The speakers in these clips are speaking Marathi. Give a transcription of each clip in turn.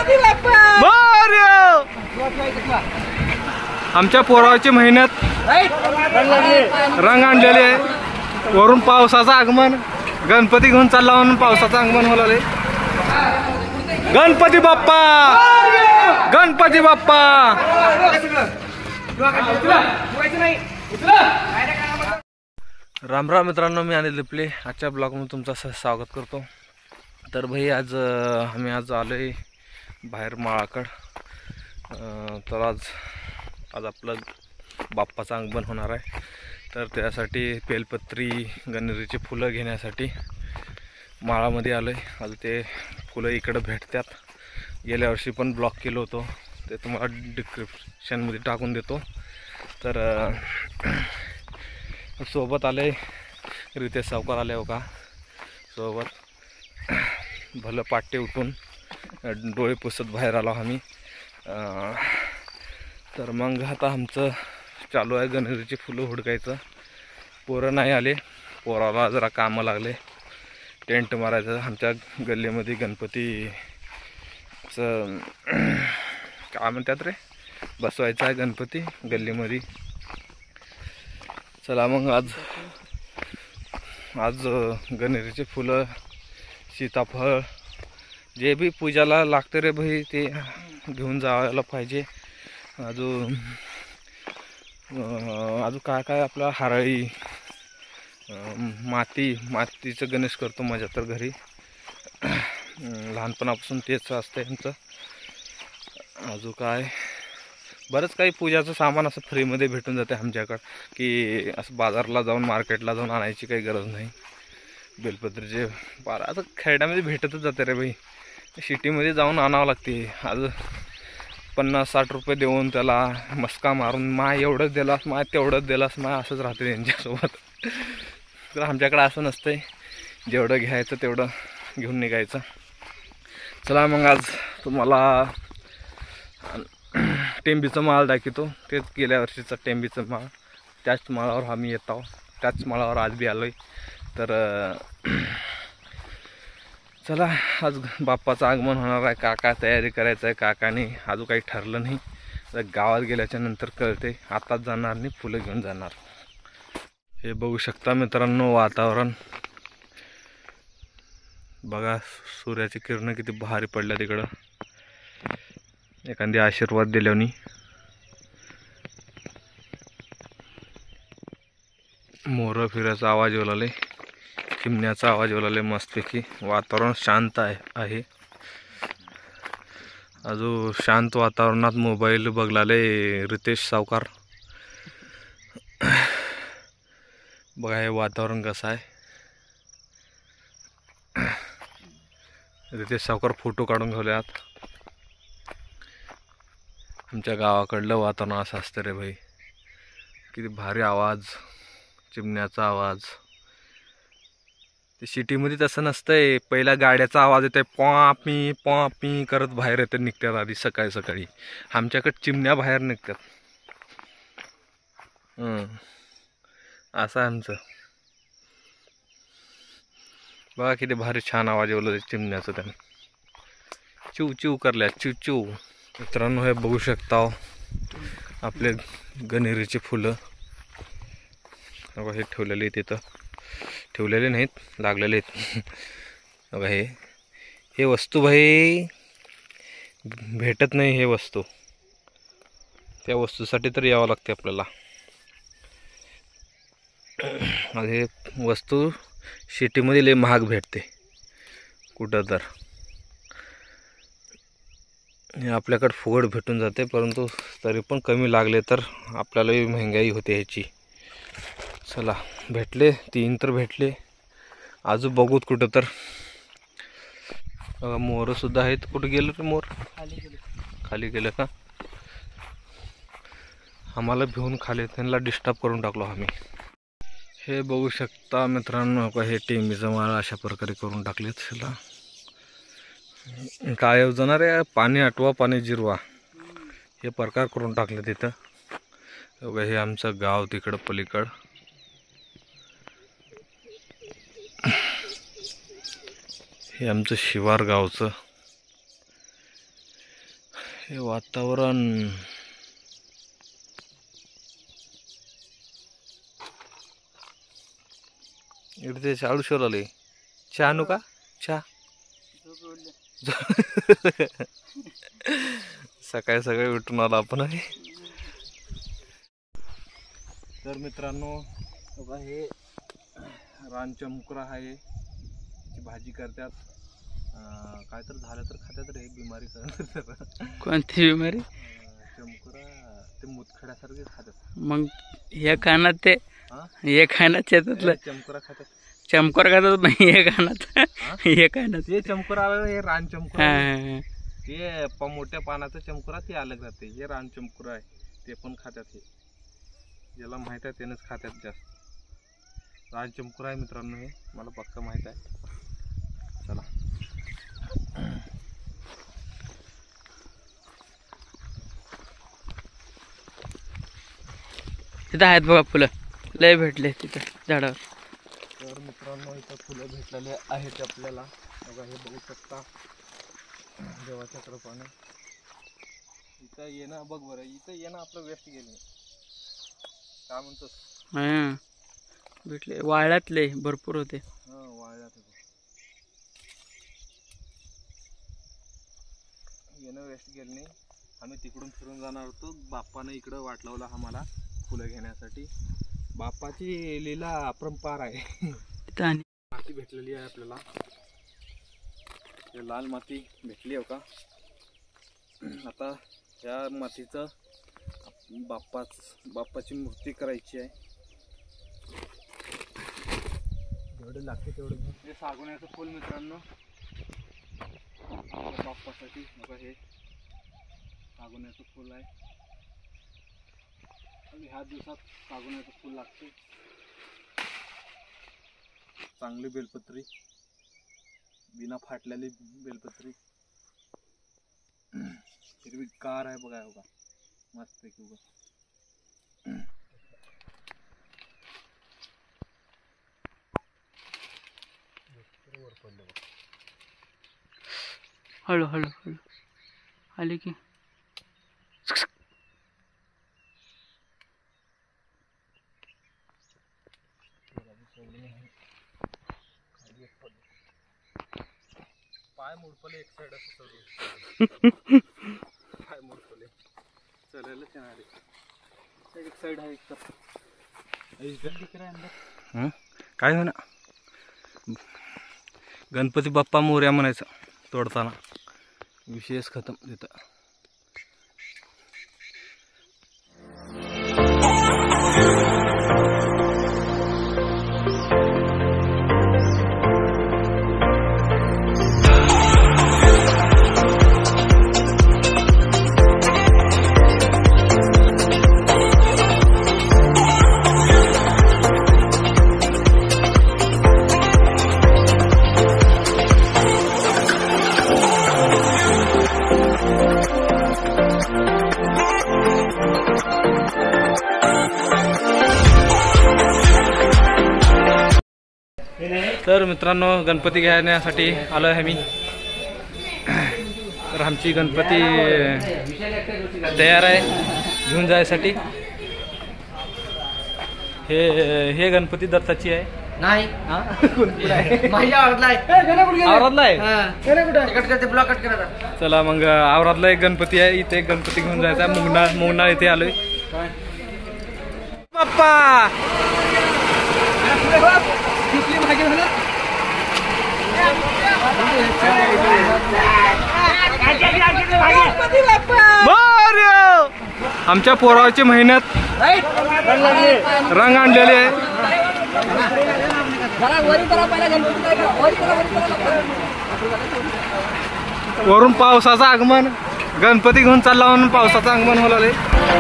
आमच्या पोराची मेहनत रंग आणलेली आहे. वरून पावसाचं आगमन, गणपती घेऊन चालला म्हणून पावसाचं आगमन होणार. गणपती बाप्पा, गणपती बाप्पा. राम राम मित्रांनो, मी अनिल लिपले. आजच्या ब्लॉगमध्ये तुमचं स्वागत करतो. तर भाई आज आम्ही आलोय बाहेर माळाकड. तर आज आपलं बाप्पाचं आगमन होणार आहे. तर त्यासाठी बेलपत्री गणेरीची फुलं घेण्यासाठी माळामध्ये आलोय. आज ते फुलं इकडं भेटतात. गेल्या वर्षी पण ब्लॉग केलं होतं, ते तुम्हाला डिस्क्रिप्शनमध्ये टाकून देतो. तर सोबत आले रितेश सावकार आले हो का सोबत. भलं पाटे उठून डोळे पुसत बाहेर आलो आम्ही. तर मग आता आमचं चालू आहे गणेरीची फुलं हुडकायचं. पोरं नाही आले, पोराला जरा कामं लागले. टेंट मारायचं आमच्या गल्लीमध्ये गणपतीचं काय म्हणतात रे, बसवायचं आहे गणपती गल्लीमध्ये. चला मग आज गणेरीचे फुलं, सीताफळ, जे बी पूजाला लागते रे भाई ते घेऊन जायला पाहिजे. अजून काय काय आपलं हरळी, मातीचं गणेश करतो माझ्या तर घरी. लहानपणापासून तेच असतं यांचं. अजून काय बरंच काही पूजाचं सामान असं फ्रीमध्ये भेटून जाते आमच्याकडं, की असं बाजारला जाऊन मार्केटला जाऊन आणायची काही गरज नाही. बेलपत्रीचे पारा आता खेड्यामध्ये भेटतच जाते रे भाई, सिटीमध्ये जाऊन आणावं लागते. आज 50-60 रुपये देऊन त्याला मस्का मारून माय एवढंच दिलास, माय तेवढंच दिलास, माय असंच राहते त्यांच्यासोबत. तर आमच्याकडं असं नसतंय, जेवढं घ्यायचं तेवढं घेऊन निघायचं. चला मग आज तुम्हाला टेंबीचं माळ दाखवतो. तेच गेल्या वर्षीचं टेंबीचं माळ, त्याच माळावर आम्ही येत आहोत, त्याच माळावर आज बी आलो आहे. तर चला आज बाप्पाचं आगमन होणार आहे. काय तयारी करायचं आहे काकाने अजून काही ठरलं नाही. तर गावात गेल्याच्या नंतर कळते. आताच जाणार नाही, फुलं घेऊन जाणार. हे बघू शकता मित्रांनो वातावरण बघा. सूर्याची किरणं किती भारी पडल्या तिकडं. एखादी आशीर्वाद दिल्याने. मोर फिरायचा आवाज ओलाले, चिमण्याचा आवाज ओलाले मस्तपैकी. वातावरण शांत आहे. अजून शांत वातावरणात मोबाईल बघलाले रितेश सावकार. बघा हे वातावरण कसं आहे. रितेश सावकार फोटो काढून घेऊल्यात. आमच्या गावाकडलं वातावरण असं असतं रे भाई. किती भारी आवाज, चिमण्याचा आवाज. ते सिटीमध्ये तसं नसतंय. पहिला गाड्याचा आवाज येतोय, पॉपी पॉपी करत बाहेर येते, निघतात आधी सकाळी सकाळी. आमच्याकडे चिमण्या बाहेर निघतात. असं आमचं. बघा किती भारी छान आवाज येवलं चिमण्याचं. त्याने चिव चिव करल्या, चिव चिव. मित्रांनो हे बघू शकता आपले गणेरीचे फुलं. बघा हे ठेवलेले तिथं, ठेवलेले नाहीत, लागलेले आहेत. बघा हे वस्तू भाई भेटत नाही. हे वस्तू, त्या वस्तूसाठी तर यावं लागते आपल्याला. हे वस्तू सिटीमध्ये लय महाग भेटते कुठं तर. हे आपल्याकडे फुकट भेटून जाते, परंतु तरी पण कमी लागले तर आपल्यालाही महागाई होते ह्याची. चला भेटले 3 तर भेटले. अजून बघूत कुठं तर. मोर सुद्धा आहेत. कुठं गेलं रे मोर? खाली गेलं का? आम्हाला भिवून खाली त्यांना डिस्टर्ब करून टाकलो आम्ही. हे बघू शकता मित्रांनो, हे टेंबीचं माळ अशा प्रकारे करून टाकलेत. त्याला काय जाणार आहे, पाणी आटवा पाणी जिरवा हे प्रकार करून टाकले तिथं. बघा हे आमचं गाव तिकडं पलीकड. हे आमचं शिवार गावचं. हे वातावरण इकडे शाळू शोरले चहा आणू का चहा सकाळी सकाळी उठून आलो आपण आहे. तर मित्रांनो बघा हे रानचमुकरा आहे, भाजी करतात. काय तर झालं तर खात्यात रे, बिमारी करतात. कोणती बिमारी? चमुकरा ते मुतखड्यासारखे खातात. मग हे खाण्यात ते हे खाण्यात शेतातलं चमकुरा खातात. चमकोर खातात नाही हे खाण्यात हे खाण्यात हे चमकुरा हे रान चमकुरा ते मोठ्या पानाचं चमकुरा ते अलग राहते. हे रान चमकुरा आहे ते पण खात्यात. हे ज्याला माहित आहे त्यानेच खात्यात जास्त. रान चमकुरा आहे मित्रांनो, हे मला पक्का माहित आहे. चला तिथं आहेत बघा फुलं, लय भेटले तिथं झाडावर. तर मित्रांनो इथं फुलं भेटलेले आहेत आपल्याला. बघा हे बघू शकता, देवाच्या कृपाने. इथं येणं बघ बरं, इथं येणं आपलं वेस्ट गेले. काय म्हणतोस? हां भेटले, वाळ्यातले भरपूर होते. हां वाळ्यात होते. येणं वेस्ट गेलं नाही. आम्ही तिकडून फिरून जाणार होतो, बाप्पाने इकडं वाट लावला आम्हाला फुलं घेण्यासाठी. बाप्पाची लीला अपरंपार आहे. माती भेटलेली आहे आपल्याला, लाल माती भेटली हो का. आता या मातीचं बाप्पाची मूर्ती करायची आहे. जेवढे लागते तेवढे. हे सागुण्याचं फुल मित्रांनो बाप्पासाठी. बघा हे सागुण्याचं फुल आहे. आणि ह्या दिवसात सागुण्याचं फुल लागते. चांगली बेलपत्री, बिना फाटलेली बेलपत्री. हिरवी कार आहे बघा. बघा मस्त पैकी उगा. हळू हळू हळू आले की पाय मोडपले एक साइड असं पाय मोडपले चलायला येणार. एक साइड आहे काय हो ना. गणपती बाप्पा मोरया म्हणायचं तोडताना. विशेष खतम तिथं. तर मित्रांनो गणपती घेण्यासाठी आलो आहे मी. तर आमची गणपती तयार आहे घेऊन जायसाठी. हे गणपती दत्ताची आहे. नाही चला मग आवरातला एक गणपती आहे. इथे एक गणपती घेऊन जायचा. मुंगना इथे आलोय. बाप्पा आमच्या पोराची मेहनत रंग आणलेले आहे. वरून पावसाचं आगमन. गणपती घेऊन चालला म्हणून पावसाचं आगमन होलाले.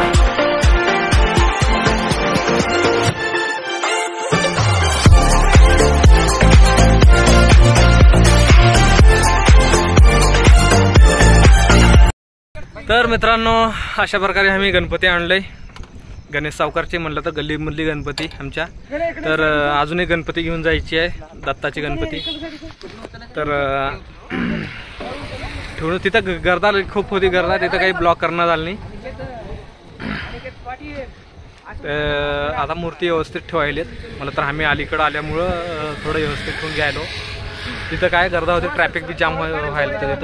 तर मित्रांनो अशा प्रकारे आम्ही गणपती आणले. गणेश सावकारचे म्हणलं तर गल्लीमधली गणपती आमच्या. तर अजून एक गणपती घेऊन जायची आहे, दत्ताची गणपती. तर ठेवून तिथं गर्दा खूप होती, गर्दा तिथं काही ब्लॉक करण्यात आलं नाही. आता मूर्ती व्यवस्थित ठेवायलेत. मला तर आम्ही अलीकडं आल्यामुळं थोडं व्यवस्थित ठेवून घ्यायलो. तिथं काय गर्दा होती, ट्रॅफिक बी जाम व्हायला तिथं.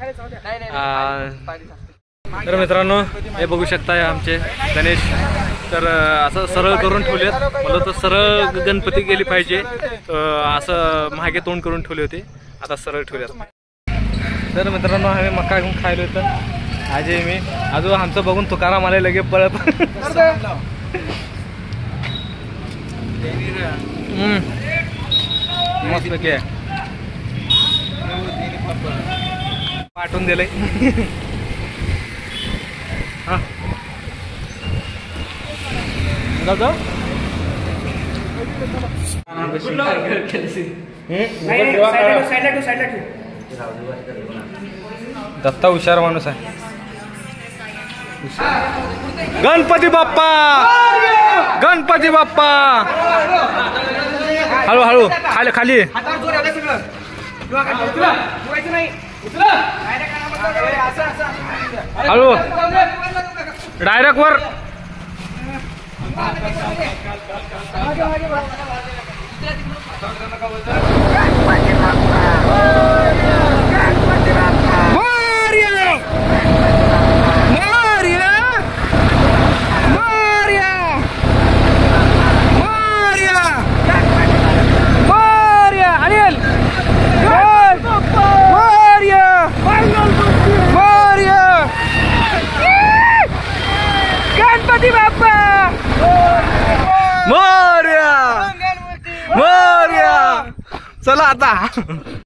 तर मित्रांनो हे बघू शकताय आमचे गणेश. तर असं सरळ करून ठेवलेत. मला तर सरळ गणपती गेली पाहिजे, असं मागे तोंड करून ठेवले होते, आता सरळ ठेवलेत. तर मित्रांनो आम्ही मका घेऊन खायलो होतं आजी मी. अजून आमचं बघून तुकाराम आले लगे पळत. मस्त की पाठवून दिलंय. हा दादा दत्ता हुशार माणूस आहे. गणपती बाप्पा, गणपती बाप्पा. हळू हळू खाली खाली. हळू डायरेक्ट वर. गणपती बाप्पा मोरया मोरया. चला आता.